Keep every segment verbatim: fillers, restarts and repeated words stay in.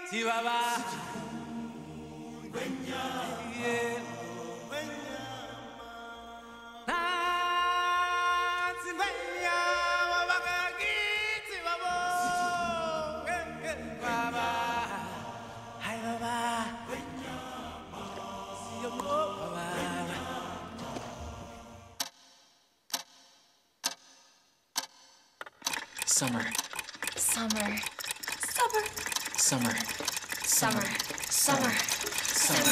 Chihuahua. Yeah. Summer. Summer. Summer. Summer. Summer. Summer. Summer. Summer.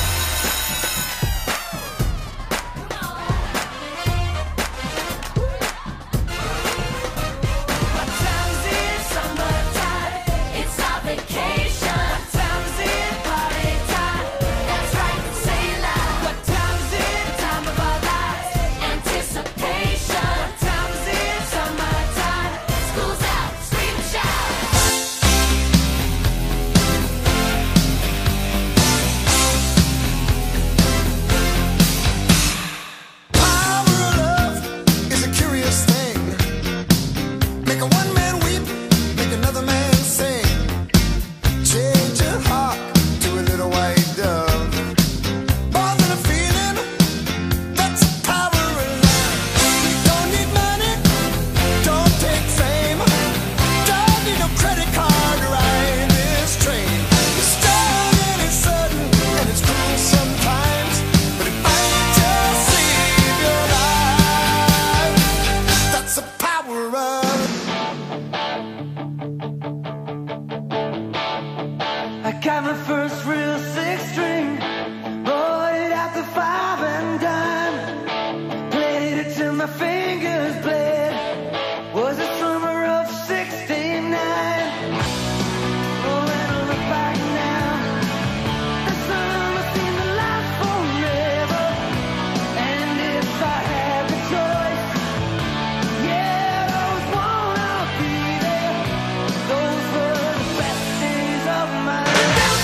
I got my first real six string, rolled it out the five and dime, played it till my fingers bled. Was the summer of sixty-nine. Oh, when I look back now, the summer seemed to last forever. And if I had the choice, yeah, those won't all be there. Those were the best days of my life.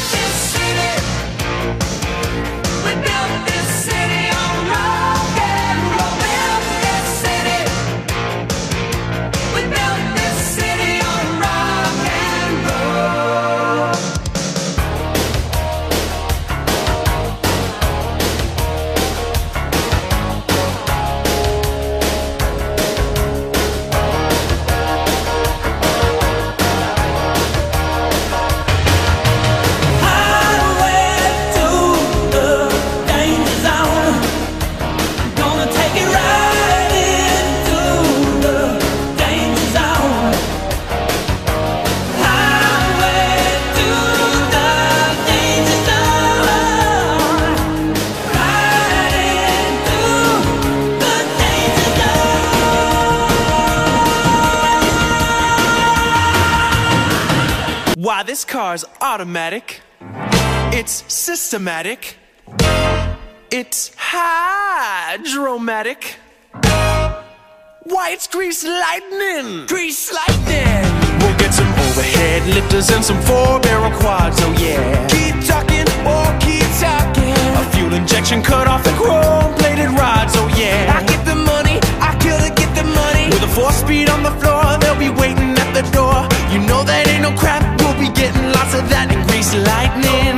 Why, this car's automatic. It's systematic. It's hydromatic. Why, it's grease lightning. Grease lightning. We'll get some overhead lifters and some four-barrel quads, oh yeah. Keep talking, or keep talking. A fuel injection cut off the chrome-plated rods, oh yeah. I get the money, I gotta get the money. With a four-speed on the floor, they'll be waiting at the door. You know that ain't no crap, we'll be getting lots of that in grease lightning.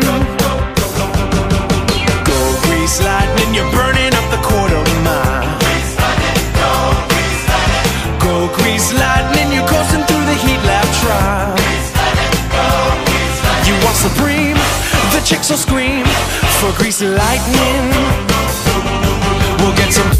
Go grease lightning, you're burning up the quarter mile. Grease lightning, go grease lightning. Go grease lightning, you're coasting through the heat lab trial. Grease lightning, go grease lightning. You want supreme, the chicks will scream for grease lightning. We'll get some.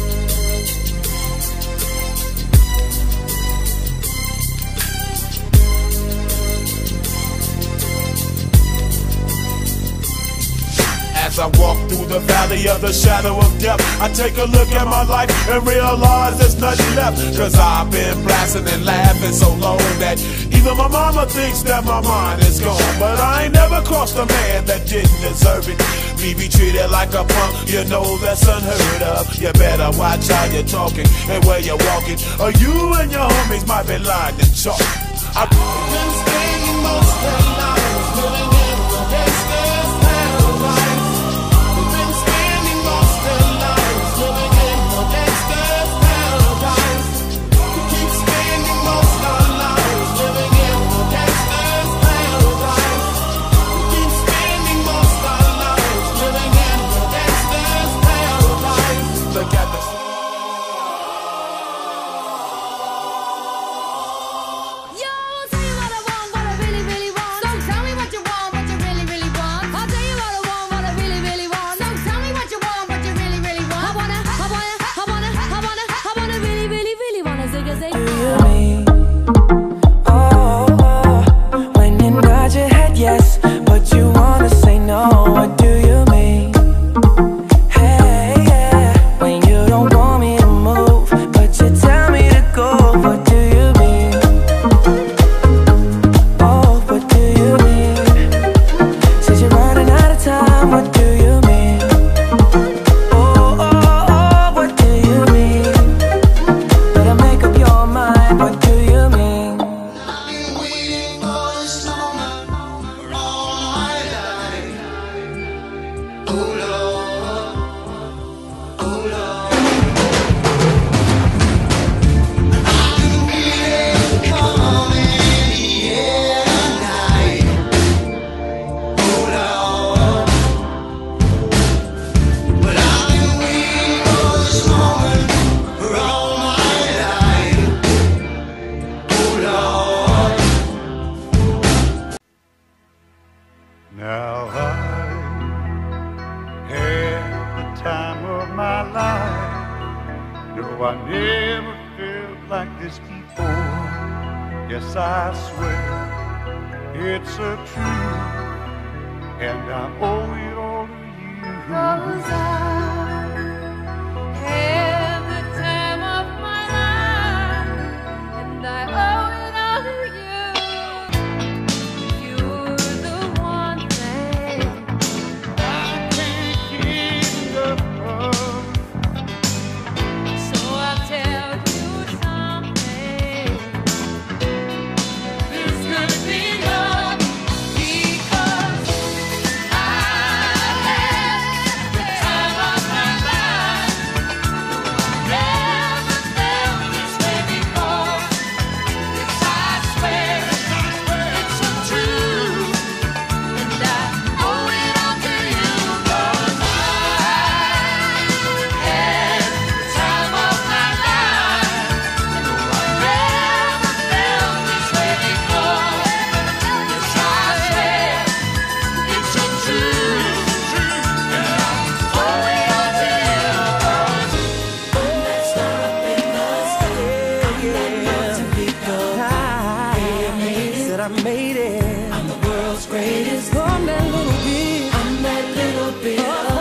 As I walk through the valley of the shadow of death, I take a look at my life and realize there's nothing left. Cause I've been blasting and laughing so long that even my mama thinks that my mind is gone. But I ain't never crossed a man that didn't deserve it. Me be treated like a punk, you know that's unheard of. You better watch how you're talking and where you're walking, or you and your homies might be lying to chalk. I've been spending most of the lives living in the gangster's paradise. as they do you mean? Oh, oh, when you nod your head yes, but you wanna say no, what do you mean? Hey, yeah, when you don't want me to move, but you tell me to go, what do you mean? Oh, what do you mean? Said you're running out of time, what do you mean? Oh, oh, oh, what do you mean? Better make up your mind, what do you mean? I've been waiting for this moment for all my life. Oh Lord, oh Lord, I've been waiting to come in here tonight. Oh Lord, but I've been waiting for this moment for all my life. Oh Lord. Now I had the time of my life. No, I never felt like this before. Yes, I swear it's a truth, and I owe it all to you. 'Cause I had the time of my life, and I owe it all to you. You're the one thing I can't keep up. so I'll tell you something. This could be love because I had the time of my life. Never felt this way before. Yes, I swear it's so true, and I owe it all to you. 'Cause I had the time of my life. I never felt this way before. Yes, I swear it's so true, and I owe it all to you. 'Cause I'm that star up in the sky. I'm that note to be called. Said I made it. I'm the world's greatest. I'm that little bit. I'm that little bit of